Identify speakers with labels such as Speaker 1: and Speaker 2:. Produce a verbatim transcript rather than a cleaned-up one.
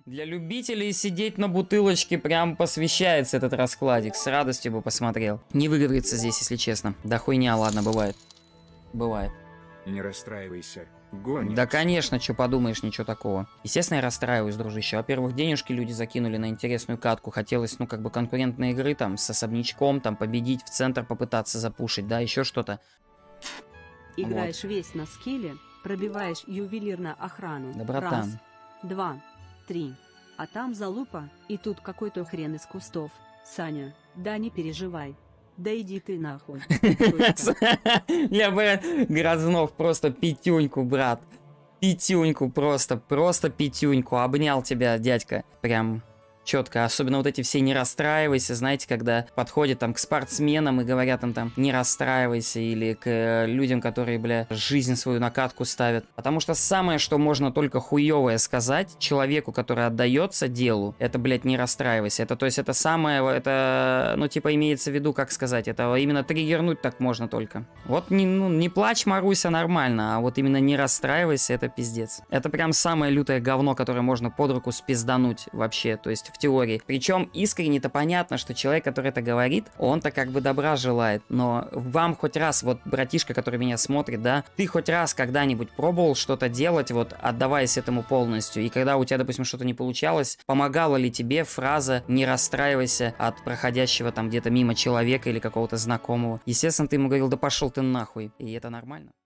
Speaker 1: Для любителей сидеть на бутылочке прям посвящается этот раскладик. С радостью бы посмотрел. Не выговорится здесь, если честно. Да хуйня, ладно, бывает. Бывает.
Speaker 2: Не расстраивайся, гоним.
Speaker 1: Да, конечно, что подумаешь, ничего такого. Естественно, я расстраиваюсь, дружище. Во-первых, денежки люди закинули на интересную катку. Хотелось, ну, как бы конкурентной игры, там, с особнячком, там, победить, в центр попытаться запушить, да, еще что-то.
Speaker 3: Играешь вот. Весь на скилле, пробиваешь ювелирно охрану.
Speaker 1: Да, братан.
Speaker 3: Раз, два, три. А там залупа, и тут какой-то хрен из кустов. Саня, да не переживай. Да иди ты нахуй.
Speaker 1: Я бы Грознов просто пятюньку, брат. Пятюньку просто, просто пятюньку. Обнял тебя, дядька. Прям четко. Особенно вот эти все «не расстраивайся», знаете, когда подходят там к спортсменам и говорят там, там «не расстраивайся», или к э, людям, которые, бля, жизнь свою на катку ставят. Потому что самое, что можно только хуевое сказать человеку, который отдается делу, это, блядь, «не расстраивайся». Это, то есть, это самое, это, ну, типа, имеется в виду, как сказать, это именно триггернуть так можно только. Вот не, ну, не плачь, Маруся, нормально, а вот именно «не расстраивайся» — это пиздец. Это прям самое лютое говно, которое можно под руку спиздануть вообще, то есть в теории. Причем искренне-то понятно, что человек, который это говорит, он-то как бы добра желает. Но вам хоть раз, вот братишка, который меня смотрит, да, ты хоть раз когда-нибудь пробовал что-то делать, вот отдаваясь этому полностью, и когда у тебя, допустим, что-то не получалось, помогала ли тебе фраза «не расстраивайся» от проходящего там где-то мимо человека или какого-то знакомого? Естественно, ты ему говорил: да пошел ты нахуй. И это нормально.